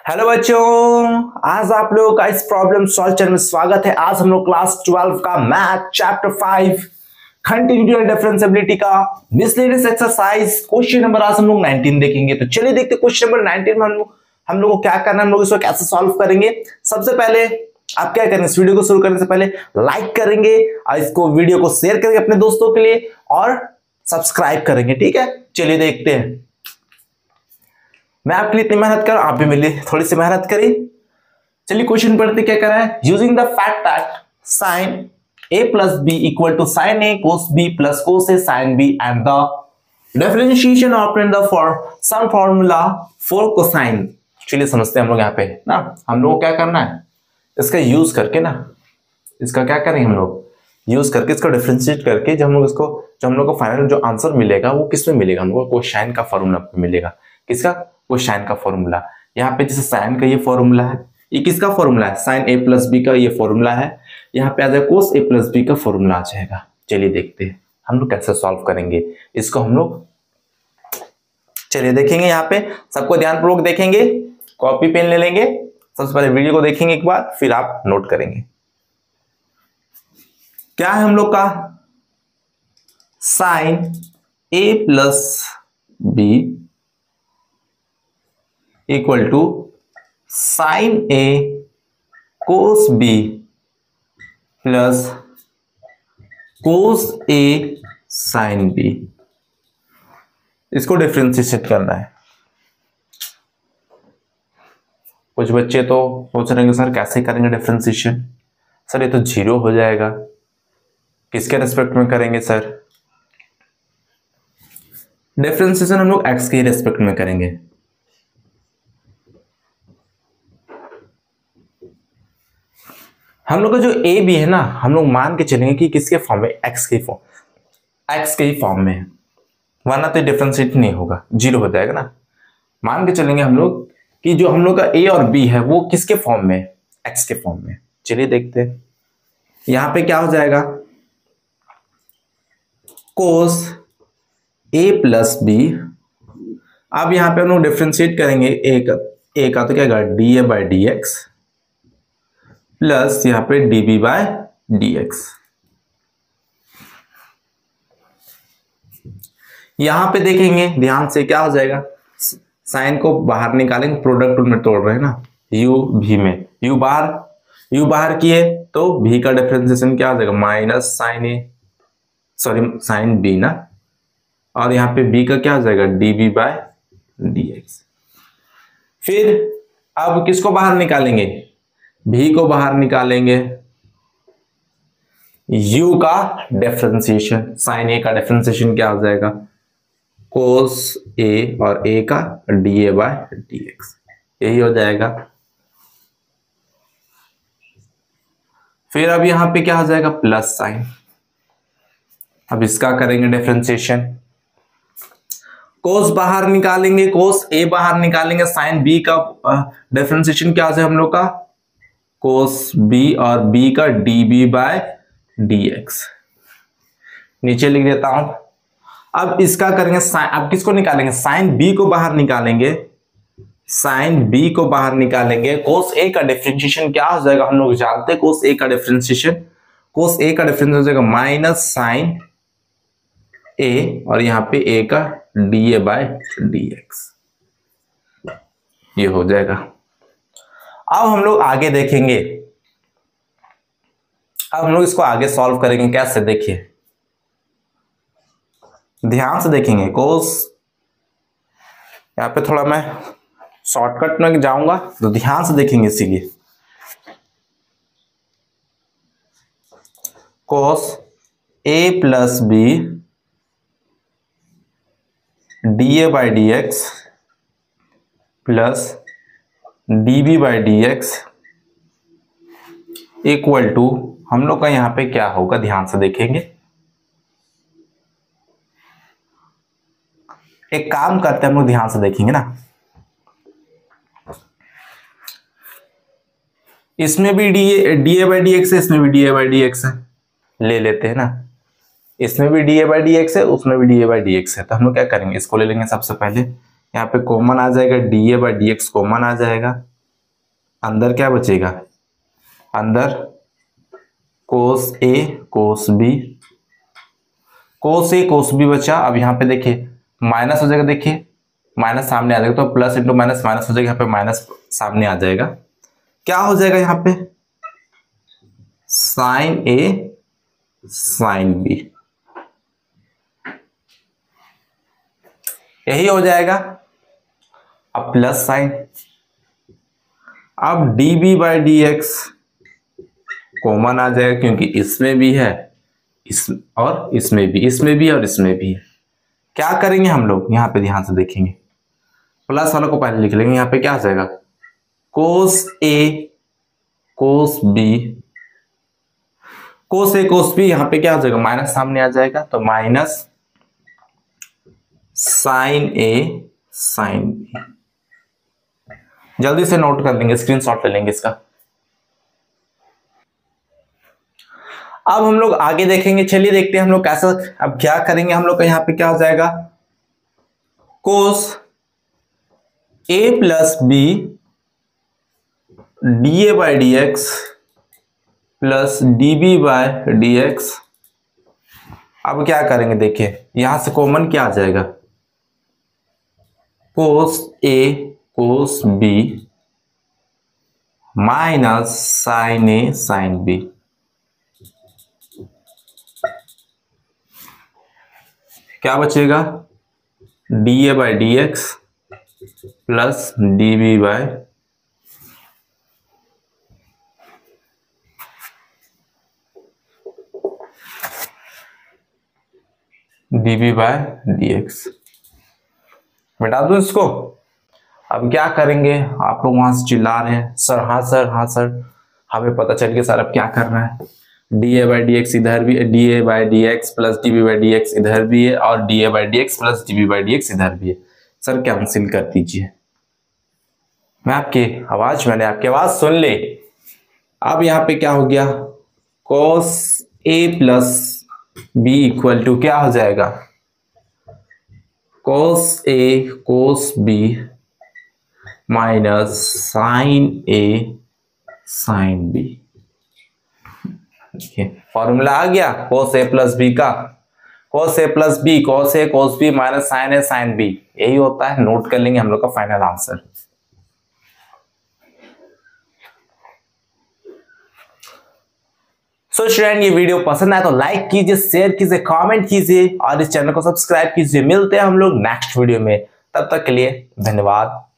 Hello बच्चों, आज आप लोगों का इस प्रॉब्लम सॉल्व चैनल में स्वागत है। आज हम लोग क्लास 12 का मैथ चैप्टर 5 कंटिन्यूटी डिफरेंशिएबिलिटी का मिसलेनियस एक्सरसाइज क्वेश्चन नंबर आज हम लोग 19 देखेंगे। तो चलिए देखते हैं क्वेश्चन नंबर 19 में हम लोग को क्या करना है, हम लोग इसको कैसे सॉल्व करेंगे। सबसे पहले आप क्या करेंगे, इस वीडियो को शुरू करने से पहले लाइक करेंगे और इसको वीडियो को शेयर करेंगे अपने दोस्तों के लिए और सब्सक्राइब करेंगे। ठीक है, चलिए देखते हैं। मैं आपके लिए इतनी मेहनत कर रहा हूं, आप भी मेरे लिए थोड़ी सी मेहनत करिए। चलिए क्वेश्चन पढ़ते क्या कर रहा है। Using the fact that sine a plus B equal to sine A cos B plus cos A sine B and the differentiation operand the for sum formula for cosine. चलिए समझते हैं हम लोग यहाँ पे ना, हम लोग को क्या करना है, इसका यूज करके ना, इसका क्या करेंगे हम लोग, यूज करके इसको डिफरेंशिएट करके जब हम लोग को फाइनल जो आंसर मिलेगा वो किस में मिलेगा, हम लोग को कोसाइन का फॉर्मूला पे मिलेगा। किसका? कोसाइन का फॉर्मूला। यहाँ पे जैसे साइन का ये फॉर्मूला है, ये किसका फॉर्मूला है, साइन ए प्लस बी का ये फॉर्मूला है। यहाँ पे आ जाएगा कोस ए प्लस बी का फॉर्मूला आ जाएगा। चलिए देखते हैं हम लोग कैसे सॉल्व करेंगे इसको। हम लोग चलिए देखेंगे, यहाँ पे सबको ध्यानपूर्वक देखेंगे, कॉपी पेन ले लेंगे। सबसे पहले वीडियो को देखेंगे एक बार, फिर आप नोट करेंगे। क्या है हम लोग का, sine A plus B equal to sine A cos B plus cos A sine B. इसको डिफरेंशिएट करना है। कुछ बच्चे तो सोच रहे हैं सर कैसे करेंगे डिफरेंशिएशन, सर ये तो जीरो हो जाएगा। किसके रेस्पेक्ट में करेंगे सर? डिफरेंशिएशन हम लोग एक्स के रेस्पेक्ट में करेंगे। हम लोग का जो ए बी है ना, हम लोग मान के चलेंगे कि किसके फॉर्म में, एक्स के ही फॉर्म में है, वरना तो डिफरेंशिएट नहीं होगा, जीरो हो जाएगा ना। मान के चलेंगे हम लोग कि जो हम लोग का ए और बी है वो किसके फॉर्म में, एक्स के फॉर्म में। चलिए देखते हैं, यहां पे क्या हो जाएगा, कोस ए प्लस बी। अब यहां पे हम लोग डिफरेंशिएट करेंगे ए का तो क्या होगा, D A by D X plus यहां पे db बाय dx। यहां पे देखेंगे ध्यान से क्या हो जाएगा, साइन को बाहर निकालेंगे, प्रोडक्ट रूल में तोड़ रहे हैं ना, u v में u बाहर किए तो v का डिफरेंशिएशन क्या हो जाएगा, minus sine A sine b ना, और यहां पे b का क्या हो जाएगा, db बाय dx। फिर अब किसको बाहर निकालेंगे, भी को बाहर निकालेंगे, u का डिफरेंशिएशन, साइन ए का डिफरेंशिएशन क्या हो जाएगा, कोस ए और a का D A by D X, यही हो जाएगा। फिर अब यहां पे क्या हो जाएगा, प्लस साइन। अब इसका करेंगे डिफरेंशिएशन, कोस बाहर निकालेंगे, कोस ए बाहर निकालेंगे, साइन बी का डिफरेंशिएशन क्या हो जाएगा हम लोग का, कोस बी और बी का db बाय dx। नीचे लिख देता हूं। अब इसका करेंगे साइन, अब किसको निकालेंगे, साइन बी को बाहर निकालेंगे, साइन बी को बाहर निकालेंगे। कोस ए का डिफरेंशिएशन क्या हो जाएगा, हम लोग जानते हैं कोस ए का डिफरेंशिएशन, कोस ए का डिफरेंशिएशन हो जाएगा माइनस साइन ए और यहां पे ए का D A by D X, ये हो जाएगा। अब हम लोग आगे देखेंगे, अब हम लोग इसको आगे सॉल्व करेंगे कैसे, देखिए ध्यान से देखेंगे। कोस यहां पे थोड़ा मैं शॉर्टकट में जाऊंगा तो ध्यान से देखेंगे, इसीलिए cos A plus B D A by D X plus db by D X equal to, हम लोग का यहां पे क्या होगा, ध्यान से देखेंगे। एक काम करते हैं हम लोग, ध्यान से देखेंगे ना, इसमें भी D A by D X है, इसमें भी D A by D X है, ले लेते हैं ना, इसमें भी D A by D X है, उसमें भी D A by D X है। तो हम लोग क्या करेंगे, इसको ले लेंगे। सबसे पहले यहाँ पे कॉमन आ जाएगा, D A by D X common आ जाएगा, अंदर क्या बचेगा, अंदर कोस A cos B, cos A cos B बचा। अब यहाँ पे देखिए माइनस हो जाएगा, देखिए माइनस सामने आ जाएगा तो प्लस इंटू माइनस माइनस हो जाएगा, यहाँ पे माइनस सामने आ जाएगा। क्या हो जाएगा यहाँ पे, साइन ए साइन बी, यही हो जाएगा। अब प्लस साइन, अब D B by D X common आ जाएगा क्योंकि इसमें भी है इस और इसमें भी, इसमें भी और इसमें भी है। क्या करेंगे हम लोग, यहाँ पे ध्यान से देखेंगे, प्लस वाला को पहले लिख लेंगे। यहाँ पे क्या आ जाएगा, cos A cos B, cos A cos B, यहाँ पे क्या आ जाएगा, माइनस सामने आ जाएगा तो minus sine A sine B. जल्दी से नोट कर लेंगे, स्क्रीनशॉट ले लेंगे इसका। अब हम लोग आगे देखेंगे, चलिए देखते हैं हम लोग कैसा, अब क्या करेंगे हम लोग का, यहाँ पे क्या हो जाएगा, cos A plus B D A by D X plus D B by D X. अब क्या करेंगे, देखिए यहां से कॉमन क्या आ जाएगा, cos A cos B minus sine A sine B. क्या बचेगा, D A by D X plus D B by D B by D X. मिटा दो इसको। अब क्या करेंगे, आप लोग वहां से चिल्ला रहे हैं सर हाँ सर हाँ सर, हमें पता चल गया सर अब क्या करना है, D A by D X इधर भी, D A by D X plus D B by D X इधर भी है और D A by D X plus D B by D X इधर भी है। सर कैंसिल कर दीजिए। मैंने आपकी आवाज सुन ली। अब यहाँ पे क्या हो गया, cos A plus B equal to क्या हो जाएगा, cos A cos B minus sine A sine B. Formula आ गया कोस ए प्लस बी का, cos A plus B cos A cos B minus sine A sine B, यही होता है। Note कर लेंगे हम लोग का फाइनल आंसर। सो स्टूडेंट, ये वीडियो पसंद आए तो लाइक कीजिए, शेयर कीजिए, कमेंट कीजिए और इस चैनल को सब्सक्राइब कीजिए। मिलते हैं हम लोग नेक्स्ट वीडियो में, तब तक के लिए धन्यवाद।